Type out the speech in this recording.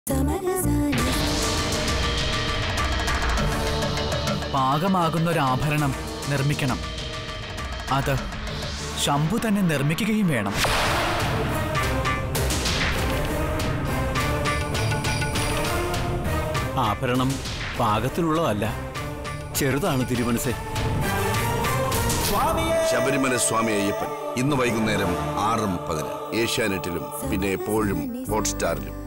പാകമാകുന്ന ഒരു ആഭരണം നിർമ്മിക്കണം. അത് ശംഭു തന്നെ നിർമ്മിക്കുകയും വേണം. ആഭരണം പാകത്തിലുള്ളതല്ല, ചെറുതാണ് തിരുമനസേ. ശബരിമല സ്വാമി അയ്യപ്പൻ ഇന്ന് വൈകുന്നേരം 6:30 ഏഷ്യാനെറ്റിലും പിന്നെ എപ്പോഴും ഹോട്ട്സ്റ്റാറിലും.